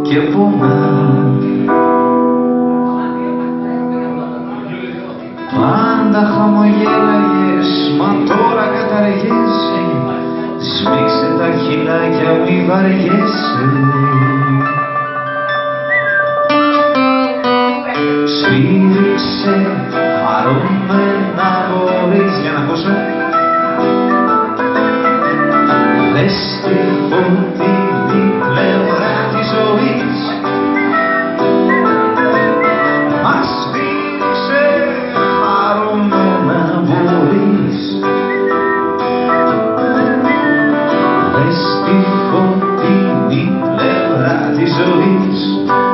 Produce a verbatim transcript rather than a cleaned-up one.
και πονά. Πάντα χαμογέλαγες, μα τώρα καταργέσαι. Σμίξε τα χειλάκια, μη βαριέσαι. Σφύριξε χαρούμενα μπορείς. Για να ακούσω. Δες τη φωτεινή πλευρά της ζωής. Μας σφύριξε χαρούμενα μπορείς. Δες τη φωτεινή πλευρά της ζωής.